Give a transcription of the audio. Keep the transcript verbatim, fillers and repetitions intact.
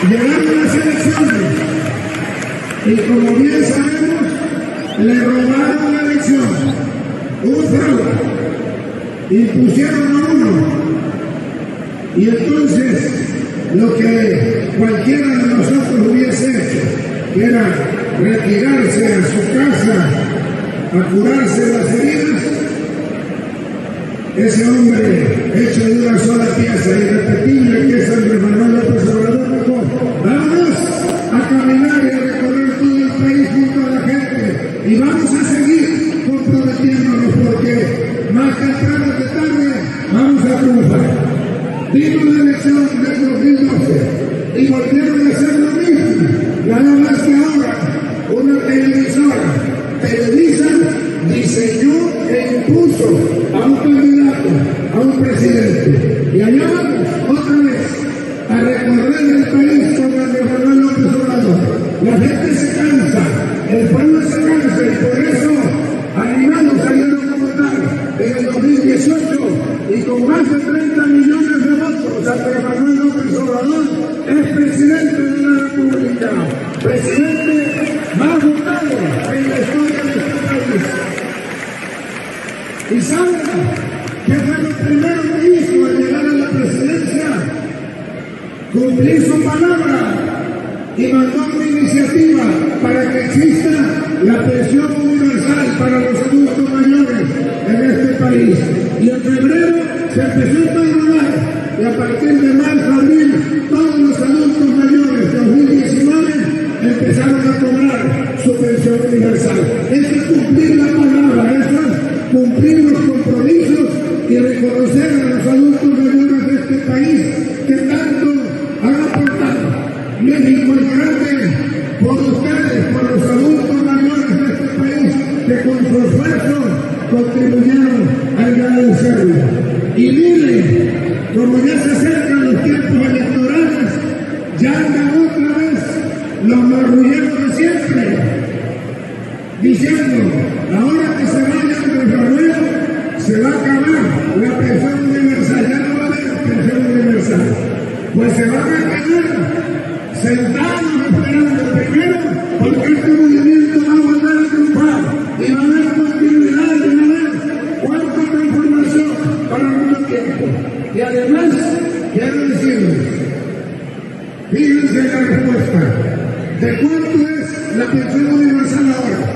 llegaron las elecciones y, como bien sabemos, le robaron la elección, hubo fraude, impusieron a uno, y entonces lo que cualquiera de nosotros hubiese hecho, que era retirarse a su casa a curarse las heridas, ese hombre hecho de una sola pieza irrepetible que es Andrés Manuel López Obrador, dijo: vamos a caminar y a recorrer todo el país junto a la gente y vamos a seguir comprometiéndonos, porque más temprano que tarde vamos a triunfar. Vino la elección del dos mil doce y volvieron a hacer lo mismo, nada más que ahora una televisora, Televisa, diseñó e impuso a un candidato, a un presidente, y allá vamos otra vez a recorrer el país con Andrés Manuel López Obrador. La gente se cansa, el pueblo se cansa, y por eso animados salieron a votar en el dos mil dieciocho, y con más de treinta millones de votos Andrés Manuel López Obrador es presidente de la República, presidente más votado en la historia de este país. ¿Y saben qué fue lo primero que hizo al llegar a la presidencia? Cumplir su palabra y mandó una iniciativa para que exista la pensión universal para los adultos mayores en este país. Y en febrero se empezó a enrolar, y a partir de marzo, abril, todos los adultos mayores de dos mil diecinueve empezaron a cobrar su pensión universal. Eso es cumplir la palabra, eso es cumplir los compromisos y reconocer a los adultos mayores de este país que tanto han aportado. México es grande por ustedes, por los adultos mayores de este país que con su esfuerzo contribuyeron a agradecerlo. Y miren, como ya se acercan los tiempos electorales, ya andan otra vez los marrulleros de siempre, diciendo: ahora que se vaya Andrés Manuel, se va a acabar la pensión universal, ya no va a haber pensión universal. Pues se van a quedar sentados esperando primero, porque este movimiento va a volver a triunfar y va a haber continuidad y va a haber cuarta transformación para mucho tiempo. Y además, quiero decirles, fíjense la respuesta de cuánto es la pensión universal ahora.